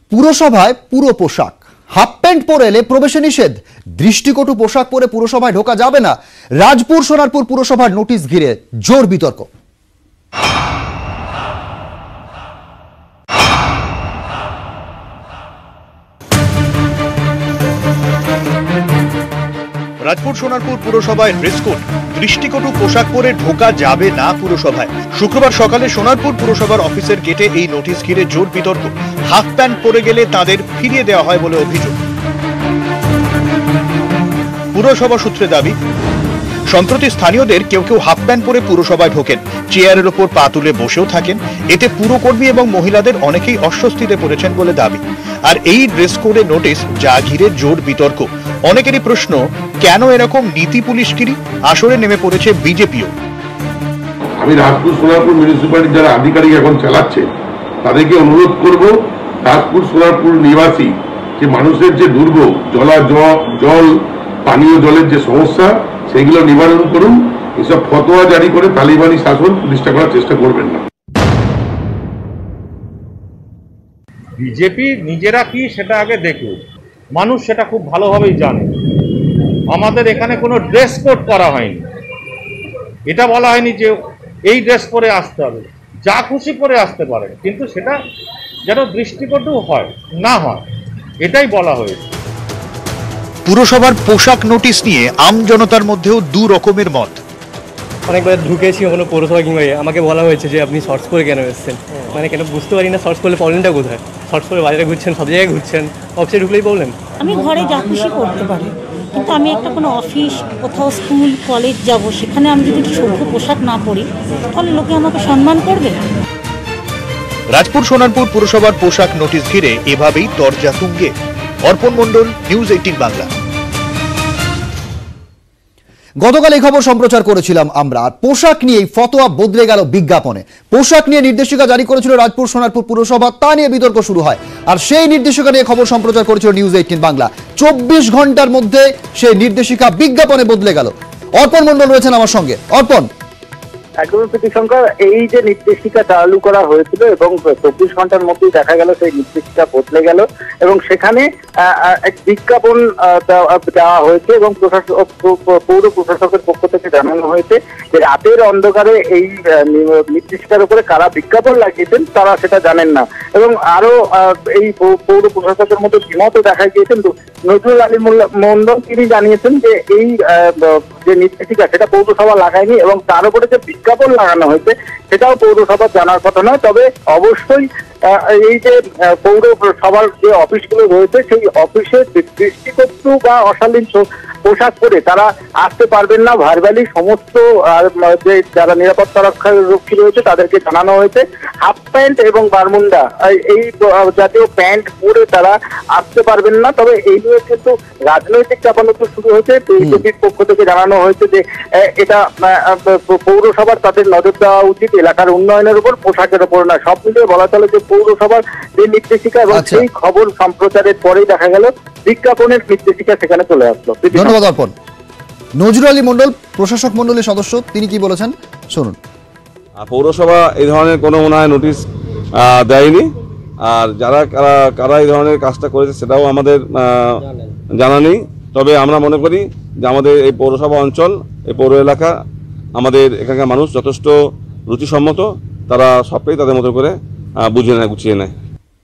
পুরসভায় পুরো পোশাক, half pant পরে এলে প্রবেশে নিষেধ। দৃষ্টিকটু পোশাক পরে পুরসভায় ঢোকা যাবে না। রাজপুর সোনারপুর পুরসভার নোটিশ ঘিরে জোর বিতর্ক। রাজপুর সোনারপুর পুরসভায় ড্রেস কোড, দৃষ্টিকটু পোশাক পরে ঢোকা যাবে না পুরসভায়। শুক্রবার সকালে সোনারপুর পুরসভার অফিসের গেটে এই নোটিশ ঘিরে জোর বিতর্ক। হাফ প্যান্ট পরে গেলে তাদের ফিরিয়ে দেওয়া হয় বলে অভিযোগ। পুরসভা সূত্রে দাবি, সম্প্রতি স্থানীয়দের কেউ কেউ হাফ প্যান্ট পরে পুরসভায় ঢোকেন, চেয়ারের ওপর পা তুলে বসেও থাকেন। এতে পুরকর্মী এবং মহিলাদের অনেকেই অস্বস্তিতে পড়েছেন বলে দাবি। আর এই ড্রেস কোডে নোটিশ, যা ঘিরে জোর বিতর্ক। অনেকেরই প্রশ্ন, কেন এরকম নীতি পুলিশগিরি? আসরে নেমে পড়েছে বিজেপিও। আমি রাজপুর সোনারপুর মিউনিসিপ্যালিটির যারা আধিকারিক এখন চালাচ্ছে তাদেরকে অনুরোধ করব, রাজপুর সোনারপুর নিবাসী যে মানুষের যে দুর্ভোগ, জল পানীয় জলের যে সমস্যা, সেগুলো নিবারণ করুন। এসব ফতোয়া জারি করে তালিবানি শাসন প্রতিষ্ঠা করার চেষ্টা করবেন না। বিজেপি নিজেরা কি সেটা আগে দেখুন, মানুষ সেটা খুব ভালোভাবেই জানে। আমাদের এখানে কোনো ড্রেস কোড করা হয়নি, এটা বলা হয়নি যে এই ড্রেস পরে আসতে হবে, যা খুশি পরে আসতে পারে, কিন্তু সেটা যেন দৃষ্টিকটু হয় না হয়, এটাই বলা হয়েছে। পুরসভার পোশাক নোটিশ নিয়ে আম জনতার মধ্যেও দু রকমের মত। অনেকবার ঢুকেছি কোনো পৌরসভা কিংবা আমাকে বলা হয়েছে যে আপনি শর্টস করে কেন এসেছেন, মানে কেন বুঝতে পারি না শর্টস করলে প্রবলেমটা কোথায়। শর্টস করে বাজারে ঘুরছেন, সব জায়গায় ঘুরছেন, অফিসে ঢুকলেই প্রবলেম। আমি ঘরে যা খুশি করতে পারি, কিন্তু আমি একটা কোনো অফিস, কোথাও স্কুল কলেজ যাব, সেখানে আমি যদি সভ্য পোশাক না পরি, তাহলে লোকে আমাকে সম্মান করবে। রাজপুর সোনারপুর পুরসভার পোশাক নোটিশ ঘিরে এভাবেই তরজা তুঙ্গে। অর্পণ মণ্ডল, নিউজ 18 বাংলা। গতকাল এই খবর সম্প্রচার করেছিলাম আমরা। পোশাক নিয়ে ফতোয়া বদলে গেল বিজ্ঞাপনে। পোশাক নিয়ে নির্দেশিকা জারি করেছিল রাজপুর সোনারপুর পুরসভা, তা নিয়ে বিতর্ক শুরু হয়। আর সেই নির্দেশিকা নিয়ে খবর সম্প্রচার করেছিল নিউজ 18 বাংলা। 24 ঘন্টার মধ্যে সেই নির্দেশিকা বিজ্ঞাপনে বদলে গেল। অর্পণ মণ্ডল রয়েছেন আমার সঙ্গে। অর্পণ, একদমই প্রীতিশঙ্কর, এই যে নির্দেশিকা চালু করা হয়েছিল এবং 24 ঘন্টার মধ্যেই দেখা গেল সেই নির্দেশিকা বদলে গেল এবং সেখানে এক বিজ্ঞাপন দেওয়া হয়েছে এবং পৌর প্রশাসকের পক্ষ থেকে জানানো হয়েছে যে রাতের অন্ধকারে এই নির্দেশিকার উপরে কারা বিজ্ঞাপন লাগিয়েছেন তারা সেটা জানেন না। এবং আরো এই পৌর প্রশাসকের মধ্যে দ্বিমতও দেখা গিয়েছেন। নজরুল আলী মন্ডল তিনি জানিয়েছেন যে এই যে নির্দেশিকা সেটা পৌরসভা লাগায়নি এবং তার উপরে যে বিজ্ঞাপন লাগানো হয়েছে সেটাও পৌরসভার জানার কথা নয়। তবে অবশ্যই এই যে পৌরসভার যে অফিসগুলো রয়েছে সেই অফিসে দৃষ্টিকটু বা অশালীন পোশাক পরে তারা আসতে পারবেন না। ভার্বালি সমস্ত যে যারা নিরাপত্তা রক্ষী রয়েছে তাদেরকে জানানো হয়েছে হাফ প্যান্ট এবং বারমুন্ডা এই জাতীয় প্যান্ট পরে তারা আসতে পারবেন না। তবে এই নিয়ে কিন্তু রাজনৈতিক চাপানোত্তর শুরু হয়েছে। বিজেপির পক্ষ থেকে জানানো হয়েছে যে এটা পৌরসভার তাদের নজর দেওয়া উচিত এলাকার উন্নয়নের উপর, পোশাকের উপর না। সব মিলিয়ে বলা চলে যে পৌরসভার যে নির্দেশিকা এবং সেই খবর সম্প্রচারের পরেই দেখা গেল বিজ্ঞাপনের নির্দেশিকা সেখানে চলে আসলো। ধন্যবাদ অর্পণ। নজরুল আলী মন্ডল প্রশাসক মন্ডলীর সদস্য, তিনি কি বলেছেন শুনুন। পৌরসভা এই ধরনের কোনো মনে হয় নোটিশ দেয়নি, আর যারা কারা এই ধরনের কাজটা করেছে সেটাও আমাদের জানা নেই। তবে আমরা মনে করি যে আমাদের এই পৌরসভা অঞ্চল, এই পৌর এলাকা, আমাদের এখানকার মানুষ যথেষ্ট রুচিসম্মত, তারা সবটাই তাদের মতো করে বুঝিয়ে নেয়, গুছিয়ে নেয়।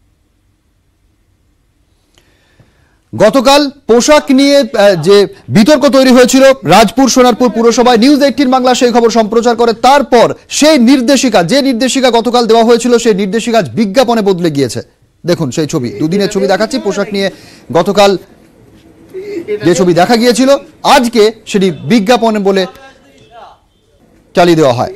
গতকাল পোশাক নিয়ে যে বিতর্ক তৈরি হয়েছিল রাজপুর সোনারপুর পুরসভায়, নিউজ 18 বাংলা সেই খবর সম্প্রচার করে। তারপর সেই নির্দেশিকা, যে নির্দেশিকা গতকাল দেওয়া হয়েছিল, সেই নির্দেশিকা বিজ্ঞাপনে বদলে গিয়েছে। দেখুন সেই ছবি, দুদিনের ছবি দেখাচ্ছি। পোশাক নিয়ে গতকাল যে ছবি দেখা গিয়েছিল, আজকে সেটি বিজ্ঞাপনে বলে চালিয়ে দেওয়া হয়।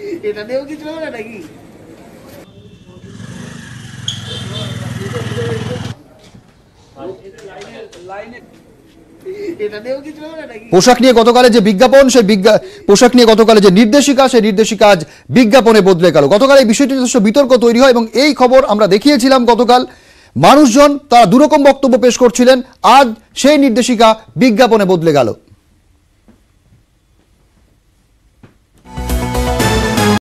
পোশাক নিয়ে গতকালে যে বিজ্ঞাপন, সেই পোশাক নিয়ে গতকালে যে নির্দেশিকা, সেই নির্দেশিকা আজ বিজ্ঞাপনে বদলে গেল। গতকাল এই বিষয়টি যথেষ্ট বিতর্ক তৈরি হয় এবং এই খবর আমরা দেখিয়েছিলাম গতকাল। মানুষজন তারা দুরকম বক্তব্য পেশ করছিলেন। আজ সেই নির্দেশিকা বিজ্ঞাপনে বদলে গেল।